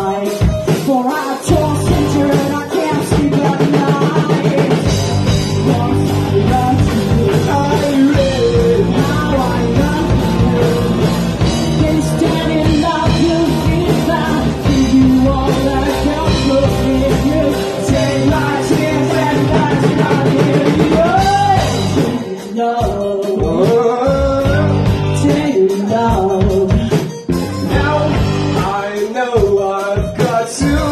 night. For I toss and turn, I can't sleep at night. Once I loved you, now I love you. Instead in love you feel that, give you all that comes with you. Take my tears and that's not here. Take love. Now I know I've got to